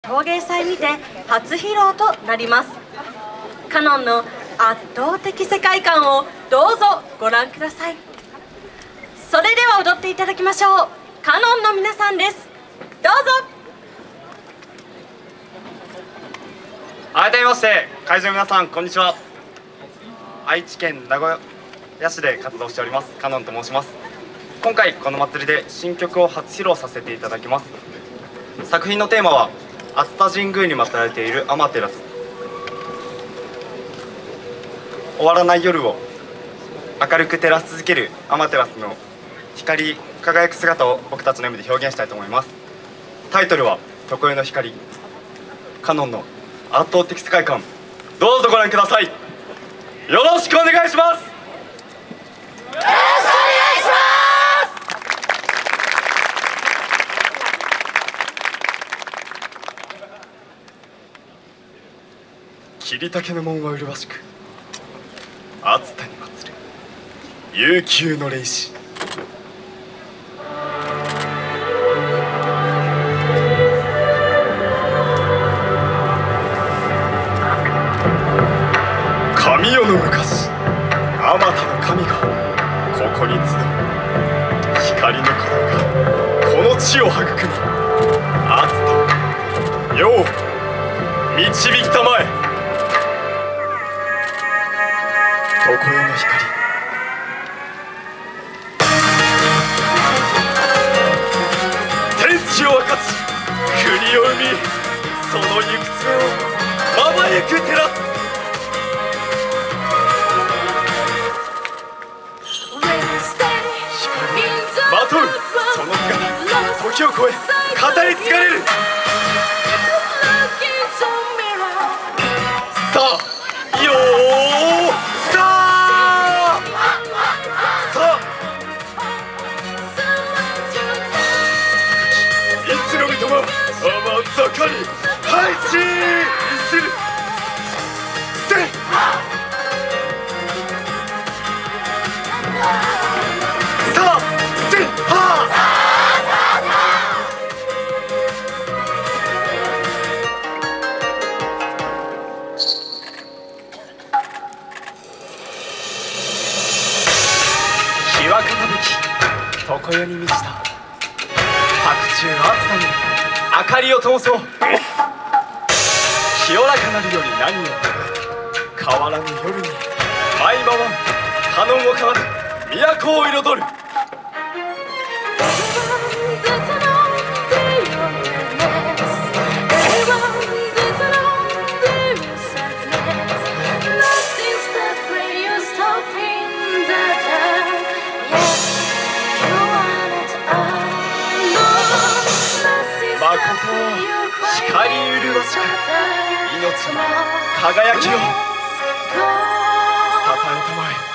陶芸祭にて初披露となります。カノンの圧倒的世界観をどうぞご覧ください。それでは踊っていただきましょう。カノンの皆さんです。どうぞ。 改めまして会場の皆さん、こんにちは。愛知県名古屋市で活動しておりますカノンと申します。今回この祭りで新曲を初披露させていただきます。作品のテーマは熱田神宮に祀られているアマテラス。終わらない夜を明るく照らし続けるアマテラスの光り輝く姿を僕たちの夢で表現したいと思います。タイトルは常世の光。カノンの圧倒的世界観、どうぞご覧ください。よろしくお願いします。 よろしくお願いします。 桐竹の門は麗しく、熱田に祭る悠久の霊視。神代の昔、あまたの神がここに集う。光の鼓動がこの地を育み、熱田世を導きたまえ。常世の光、天地を分かち国を生み、その行く末をまばゆく照らす。まとうその姿、時を超え語り継がれる。さあよーさあさあ、いつのみとも甘盛り配置する。せいさあせいはあ。日は傾き常世に満ちた白昼熱田に明かりを灯そう。清らかなるより何を願う、変わらぬ夜に舞い回るカノンを奏で都を彩る。まこと光麗しく命の輝きをたたえたまえ。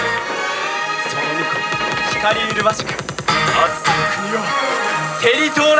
光麗しく熱田の国を照り通